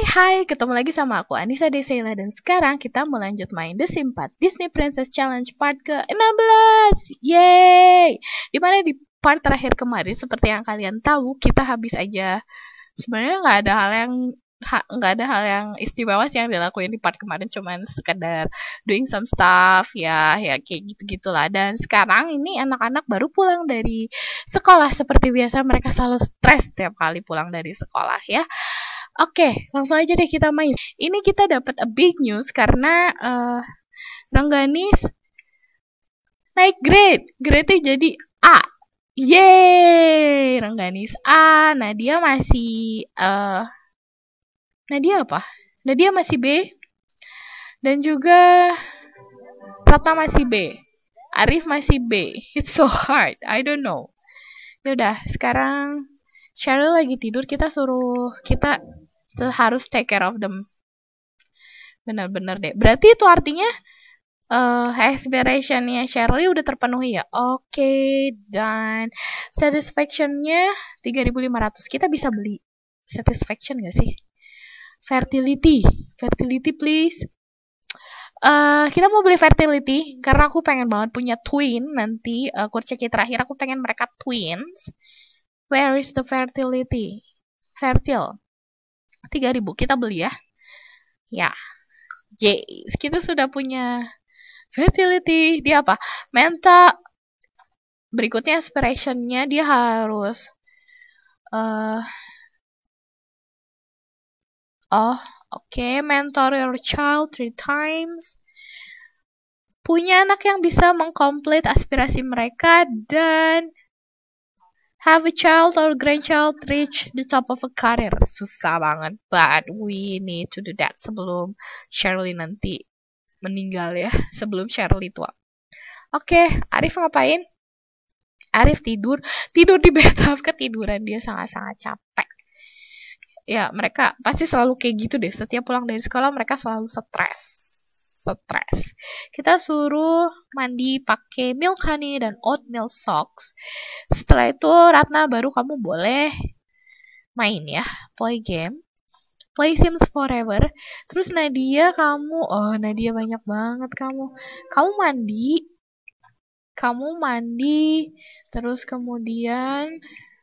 Hai, ketemu lagi sama aku Anissa Desela dan sekarang kita mau lanjut main The Sims 4 Disney Princess Challenge part ke-16. Yeay! Dimana di part terakhir kemarin seperti yang kalian tahu kita habis aja. Sebenarnya nggak ada hal yang istimewa sih yang dilakuin di part kemarin, cuman sekedar doing some stuff ya kayak gitu-gitulah. Dan sekarang ini anak-anak baru pulang dari sekolah, seperti biasa mereka selalu stres setiap kali pulang dari sekolah ya. Oke, langsung aja deh kita main. Ini kita dapat a big news karena Rengganis naik grade-nya jadi A. Yeay, Rengganis A. Nadia masih Nadia apa? Nadia masih B. Dan juga Ratna masih B. Arif masih B. It's so hard. I don't know. Yaudah, sekarang Cheryl lagi tidur, kita harus take care of them. Bener-bener deh. Berarti itu artinya aspirationnya Shirley udah terpenuhi ya. Oke, dan satisfaction-nya 3.500. Kita bisa beli satisfaction gak sih? Fertility please. Kita mau beli fertility karena aku pengen banget punya twin nanti. Kurceki terakhir aku pengen mereka twins. Where is the fertility? Fertile 3.000 kita beli ya. Ya. Yes, kita sudah punya fertility. Dia apa? Mental. Berikutnya aspirationnya dia harus mentor your child 3 times. Punya anak yang bisa mengkomplete aspirasi mereka dan have a child or grandchild reach the top of a career. Susah banget, but we need to do that sebelum Shirley nanti meninggal ya, sebelum Shirley tua. Oke, Arif ngapain? Arif tidur di bathtub, ketiduran, dia sangat-sangat capek. Ya, mereka pasti selalu kayak gitu deh, setiap pulang dari sekolah mereka selalu stres. Kita suruh mandi pakai milk honey dan oatmeal socks. Setelah itu Ratna baru kamu boleh main ya, play game, play Sims Forever. Terus Nadia Nadia banyak banget kamu mandi, terus kemudian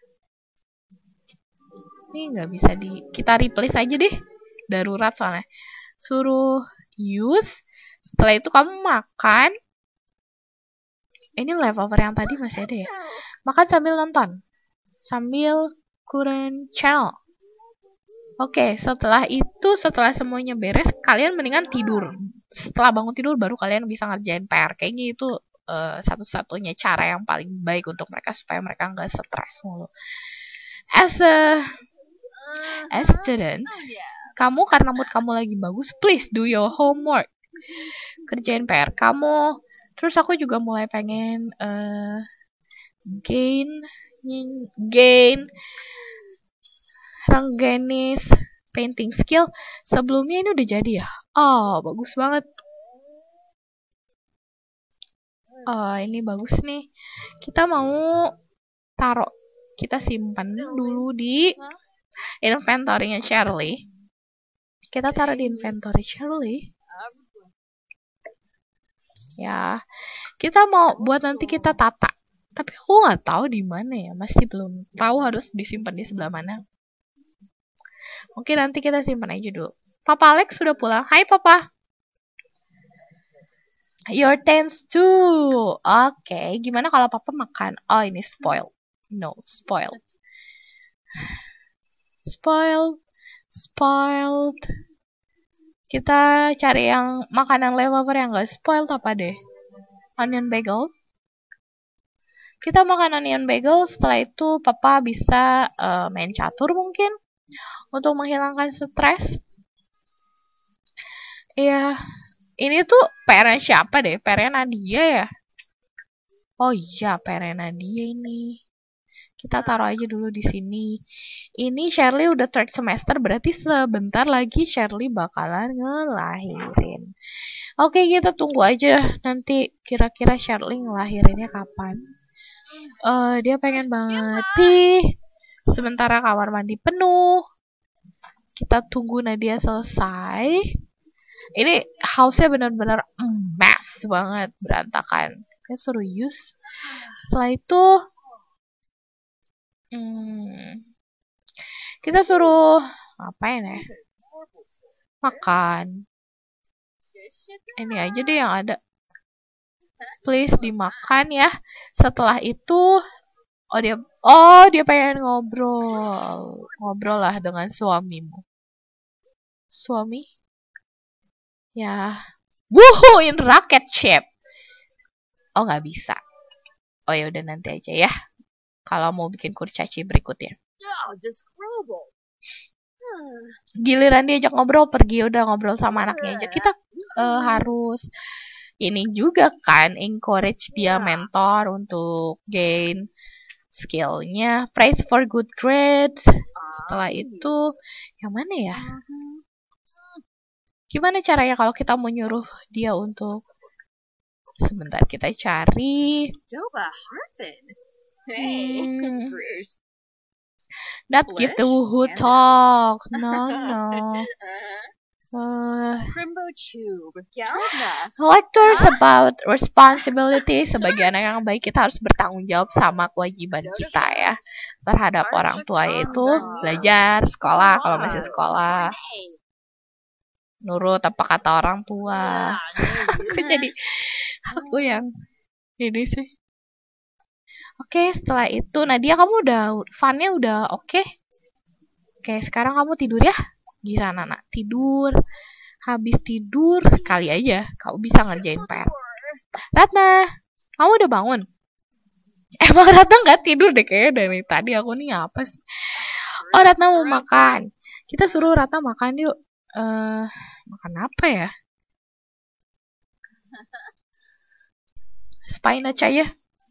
ini nggak bisa kita replace aja deh, darurat soalnya. Suruh use. Setelah itu kamu makan. Ini leftover yang tadi masih ada ya. Makan sambil nonton. Sambil current channel. Oke, setelah semuanya beres, kalian mendingan tidur. Setelah bangun tidur baru kalian bisa ngerjain PR. Kayaknya itu satu-satunya cara yang paling baik untuk mereka supaya mereka nggak stres mulu. As student, kamu karena mood kamu lagi bagus, please do your homework. Kerjain PR kamu. Terus aku juga mulai pengen gain Rengganis painting skill. Sebelumnya ini udah jadi ya. Oh, bagus banget. Oh, ini bagus nih. Kita mau taruh. Kita simpan dulu di inventory-nya Shirley. Kita taruh di inventory Shirley. Ya, kita mau buat nanti kita tata. Tapi aku nggak tahu di mana ya. Masih belum tahu harus disimpan di sebelah mana. Mungkin nanti kita simpan aja dulu. Papa Alex sudah pulang. Hai Papa. Your thanks too. Oke, gimana kalau Papa makan? Oh, ini spoiled. No, spoiled. Spoiled. Kita cari yang makanan leftover yang gak spoiled apa deh. Onion bagel. Kita makan onion bagel. Setelah itu Papa bisa main catur mungkin. Untuk menghilangkan stres. Iya. Ini tuh PR-nya siapa deh? PR-nya Nadia ya? Oh iya, PR-nya Nadia ini. Kita taruh aja dulu di sini. Ini Shirley udah third semester, berarti sebentar lagi Shirley bakalan ngelahirin. Oke, kita tunggu aja nanti kira-kira Shirley ngelahirinnya kapan. Dia pengen banget sementara kamar mandi penuh. Kita tunggu Nadia selesai. Ini house-nya benar-benar mess banget, berantakan. Kita suruh use. Setelah itu kita suruh ngapain ya? Makan. Ini aja deh yang ada. Please dimakan ya. Setelah itu dia pengen ngobrol. Ngobrol lah dengan suamimu. Suami? Ya. Woohoo, in rocket ship. Oh, nggak bisa. Oh ya udah nanti aja ya. Kalau mau bikin kurcaci berikutnya. Giliran diajak ngobrol, pergi udah ngobrol sama anaknya aja. Kita harus ini juga kan, encourage dia mentor untuk gain skillnya. Praise for good grades. Setelah itu, yang mana ya? Gimana caranya kalau kita mau nyuruh dia untuk sebentar kita cari. Not give the woohoo talk. No. Lectures about responsibility. Sebagai anak yang baik, kita harus bertanggung jawab sama kewajiban kita ya terhadap orang tua, yaitu belajar, sekolah kalau masih sekolah, nurut apa kata orang tua. Aku yang ini sih. Oke, setelah itu Nadia, kamu udah fun-nya udah oke? Oke, sekarang kamu tidur ya. Gimana nak? Tidur. Habis tidur kali aja kamu bisa ngerjain PR. Ratna, kamu udah bangun? Emang Ratna nggak tidur deh kayaknya dari tadi. Aku nih apa sih? Oh, Ratna mau makan. Kita suruh Ratna makan yuk. Makan apa ya? Spinach aja.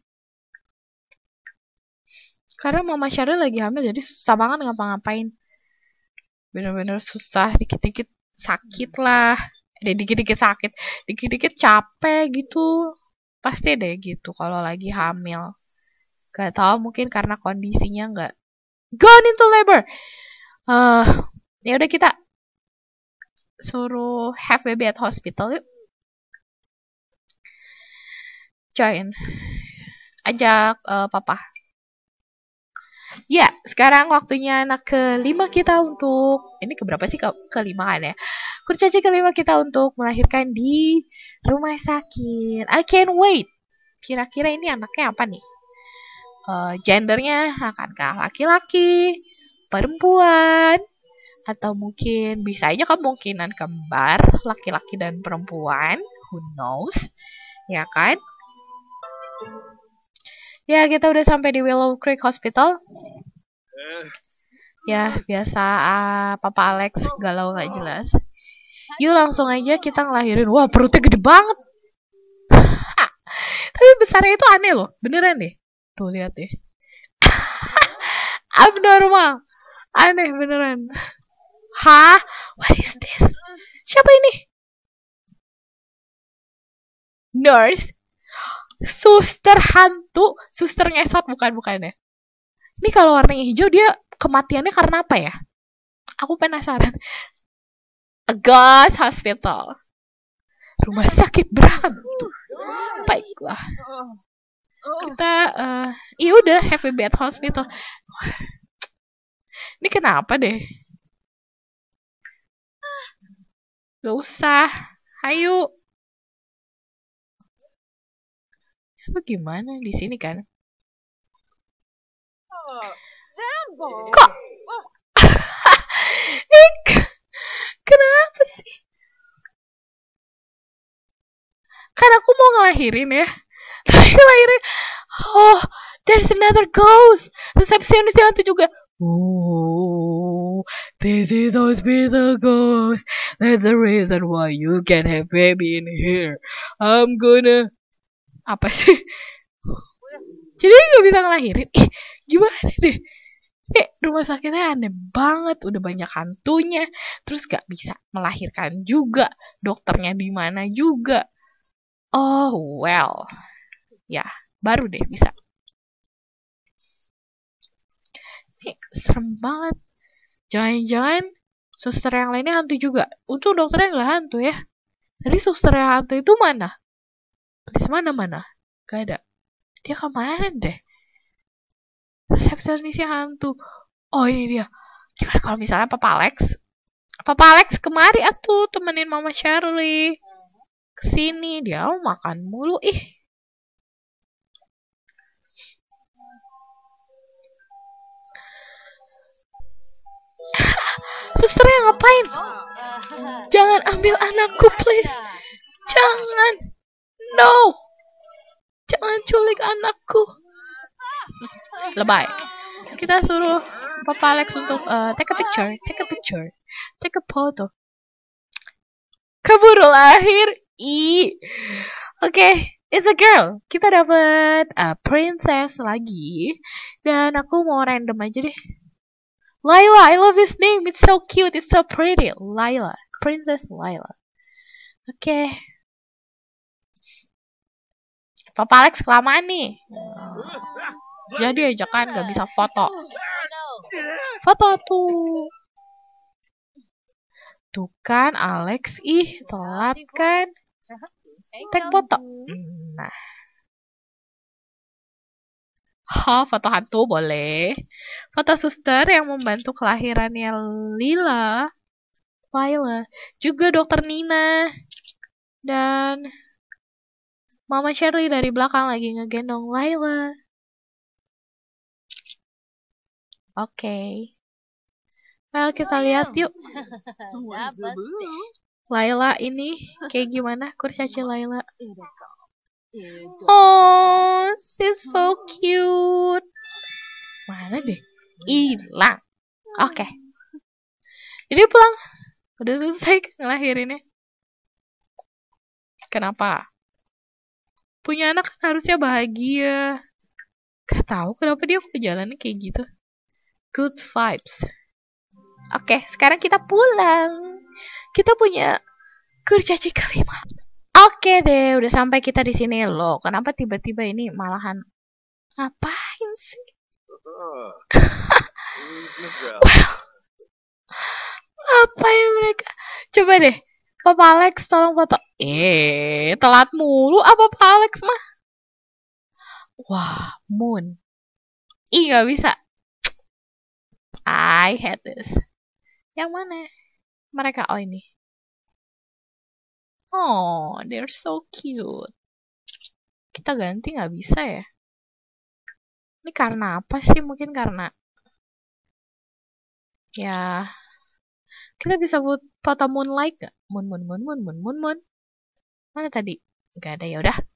Karena Mama Sheryl lagi hamil, jadi susah banget ngapa-ngapain. Bener-bener susah, dikit-dikit sakit lah. Dikit-dikit sakit, dikit-dikit capek gitu. Pasti deh gitu kalau lagi hamil. Gak tau, mungkin karena kondisinya gak gone into labor. Ya udah kita suruh have baby at hospital yuk. Join. Ajak papa. Ya, sekarang waktunya anak kelima kita untuk... Ini keberapa sih? Kelima kan ya? Kurcaci kelima kita untuk melahirkan di rumah sakit. I can't wait. Kira-kira ini anaknya apa nih? Gendernya akankah laki-laki, perempuan, atau mungkin bisa aja kemungkinan kembar, laki-laki dan perempuan. Who knows? Ya kan? Ya, kita udah sampai di Willow Creek Hospital. Ya, biasa Papa Alex galau gak jelas. Yuk langsung aja kita ngelahirin. Wah, perutnya gede banget. Tapi besarnya itu aneh loh. Beneran deh. Tuh, lihat deh. Abnormal. Aneh beneran. Hah? What is this? Siapa ini? Nurse? Suster hantu, suster ngesot, bukan ya. Ini kalau warnanya hijau dia kematiannya karena apa ya? Aku penasaran. A ghost hospital. Rumah sakit berhantu. Baiklah. Kita iya udah have a bed hospital. Ini kenapa deh? Gak usah. Ayo. Itu gimana di sini kan? Kok? Kenapa sih? Kan aku mau ngelahirin ya. Tapi ngelahirin. Oh, there's another ghost. Resepsionis yang itu juga. Oh, this is hospital ghost. That's the reason why you can have baby in here. I'm gonna... Apa sih? Jadi gak bisa ngelahirin. Gimana deh? Rumah sakitnya aneh banget. Udah banyak hantunya. Terus gak bisa melahirkan juga. Dokternya di mana juga. Oh, well. Ya, baru deh bisa. Serem banget. Jangan-jangan Suster yang lainnya hantu juga. Untung dokternya nggak hantu ya. Tadi suster yang hantu itu mana? Please, mana? Gak ada. Dia kemana deh? Resepsionisnya hantu. Oh, ini dia. Gimana kalau misalnya Papa Alex? Papa Alex kemari atuh temenin Mama Shirley. Kesini dia makan mulu ih. Susternya ngapain? Jangan ambil anakku, please. Jangan. No. Jangan culik anakku. Lebay. Kita suruh Papa Alex untuk take a picture, take a photo. Keburu lahir. Oke, it's a girl. Kita dapat princess lagi. Dan aku mau random aja deh. Layla, I love this name. It's so cute, it's so pretty. Layla, Princess Layla. Oke. Papa Alex kelamaan nih. Jadi aja kan gak bisa foto. Foto tuh. Tuh kan Alex, telat kan. Take foto. Nah. Foto hantu boleh. Foto suster yang membantu kelahirannya Layla. Juga dokter Nina. Dan Mama Shirley dari belakang lagi ngegendong Layla. Oke. Well, kita lihat yuk. Layla ini kayak gimana kurcaci Layla. Oh, she's so cute. Mana deh? Hilang. Oke. Jadi pulang. Udah selesai ngelahirinnya. Kenapa? Punya anak kan harusnya bahagia. Gak tahu kenapa dia kok jalannya kayak gitu. Good vibes. Oke, sekarang kita pulang. Kita punya kurcaci kelima. Oke deh, udah sampai kita di sini loh. Kenapa tiba-tiba ini malahan ngapain sih? Well, ngapain mereka? Coba deh, Papa Alex tolong foto. Telat mulu apa Papa Alex mah? Wah, Moon. Gak bisa. I hate this. Yang mana? Mereka, oh ini. Oh, they're so cute. Kita ganti nggak bisa ya? Ini karena apa sih? Mungkin karena ya kita bisa buat foto moonlight nggak? Moon. Mana tadi? Nggak ada, ya udah.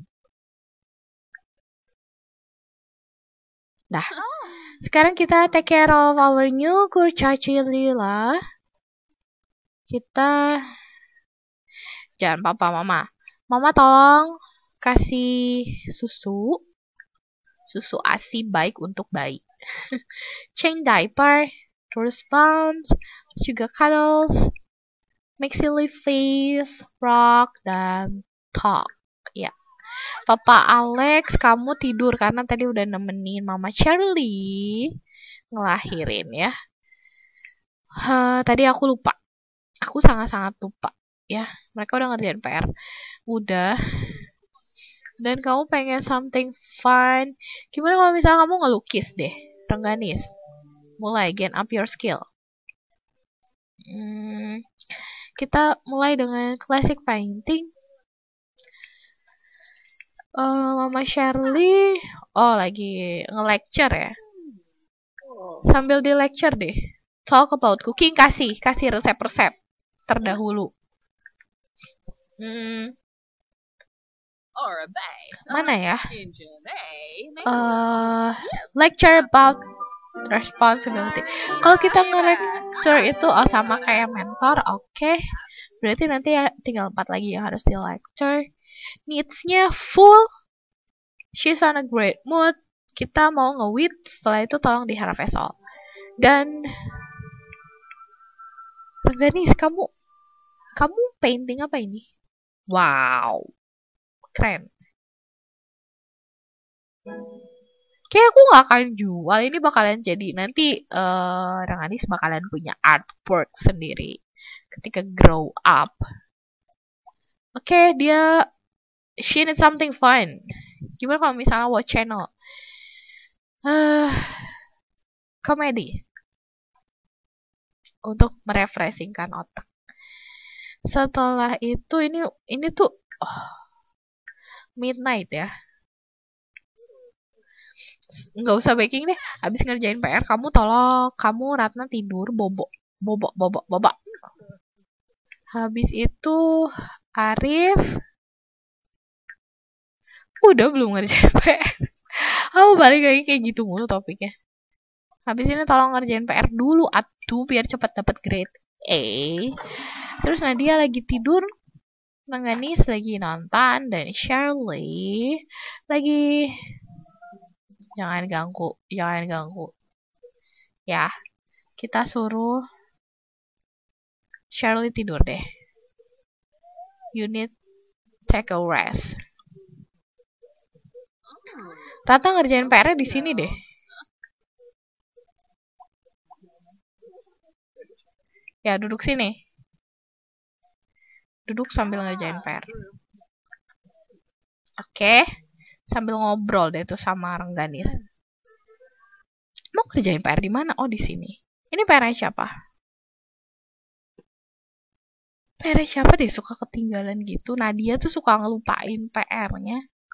Dah. Sekarang kita take care of our new kurcaci Layla. Kita jangan papa mama. Mama tolong kasih susu ASI baik untuk bayi. Change diaper, terus bounce, juga cuddles, make silly face, rock, dan talk. Ya. Papa Alex, kamu tidur karena tadi udah nemenin Mama Shirley ngelahirin ya. Tadi aku lupa. Aku sangat-sangat lupa. Ya, mereka udah ngerjain PR. Udah. Dan kamu pengen something fun. Gimana kalau misalnya kamu ngelukis deh, Rengganis? Mulai gain up your skill. Kita mulai dengan classic painting. Mama Shirley, lagi nge-lecture ya. Sambil di lecture deh. Talk about cooking, kasih resep-resep terdahulu. Mana ya? Lecture about responsibility. Kalau kita nge-lecture itu sama kayak mentor, oke. Berarti nanti ya tinggal 4 lagi yang harus di lecture. Needs-nya full. She's on a great mood. Kita mau nge-wit, setelah itu tolong di-harvest all. Dan Rengganis, kamu painting apa ini? Wow. Keren. Kayak aku gak akan jual, ini bakalan jadi nanti Rengganis bakalan punya artwork sendiri ketika grow up. Oke, she needs something fun. Gimana kalau misalnya watch channel komedi untuk merefreshingkan otak. Setelah itu ini tuh midnight ya. Nggak usah baking deh. Habis ngerjain PR kamu tolong Ratna tidur bobok. Habis itu Arif udah belum ngerjain PR. Kamu balik lagi kayak gitu mulu topiknya. Habis ini tolong ngerjain PR dulu atuh biar cepat dapat grade A. Terus Nadia lagi tidur, Rengganis lagi nonton, dan Shirley lagi jangan ganggu. Ya, kita suruh Shirley tidur deh. You need take a rest. Rata ngerjain PR-nya di sini deh. Ya, duduk sini. Duduk sambil ngerjain PR. Oke. Sambil ngobrol deh tuh sama Rengganis. Mau kerjain PR di mana? Oh, di sini. Ini PR-nya siapa? PR-nya siapa deh suka ketinggalan gitu? Nadia tuh suka ngelupain PR-nya.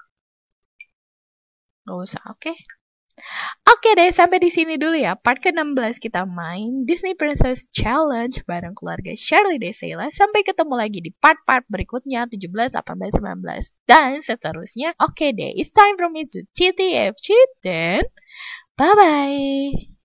Gak usah, oke? Oke deh, sampai di sini dulu ya. Part ke-16 kita main Disney Princess Challenge bareng keluarga Shirley Desela. Sampai ketemu lagi di part-part berikutnya 17, 18, 19 dan seterusnya. Oke deh, it's time for me to TTFC dan bye-bye.